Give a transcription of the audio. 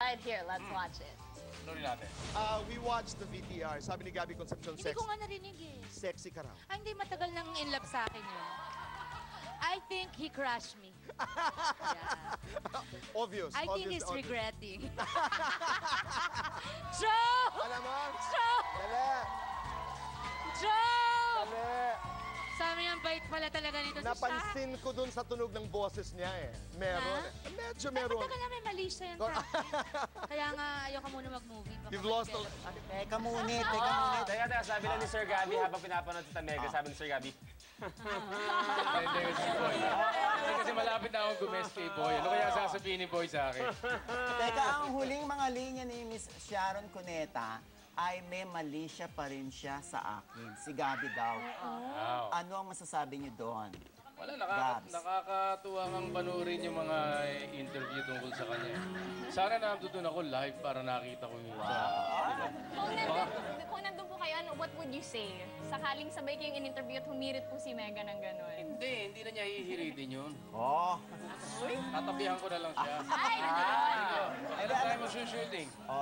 right here. Let's watch it. Tuloy natin. We watched the VTR. Sabi ni Gabby Concepcion, Hindi ko nga narinig eh. sexy ka raw. Ay, hindi matagal nang in love sa akin yun. I think he crushed me. Yeah. Obvious. I think obvious, he's obvious. regretting. Joe! Alam mo? Joe! Dali! Joe! Dali! Sabi niya, bait pala talaga nito si Shaq. Napansin ko dun sa tunog ng boses niya eh. Meron. Ha? Medyo Ay, meron. matagal na may mali siya yan sa akin. Kaya nga, ayaw ka muna mag-movie. Baka You've lost all... Teka muna, teka muna. Teka, sabi lang ni Sir Gabby habang pinapanood sa Mega, sabi ni Sir Gabby. Hindi kasi malapit na akong gumes kay Boy. Ano kaya sasabihin ni Boy sa akin? Teka, ang huling mga linya ni Miss Sharon Cuneta ay may mali siya pa rin siya sa akin. Si Gabby daw. Wow. Ano ang masasabi niyo doon? Wala, Gabs. nakakatuwa kang panoorin yung mga interview tungkol sa kanya. Sana natutunan ako live para nakita ko yung Kung nandun po kayo, what would you say? Sakaling sabay kayong in-interview at humirit po si Mega ng gano'n. Hindi na niya hihiritin yun. Oh. Tatabihan ko na lang siya. Ay! Kailan tayo mag-shooting?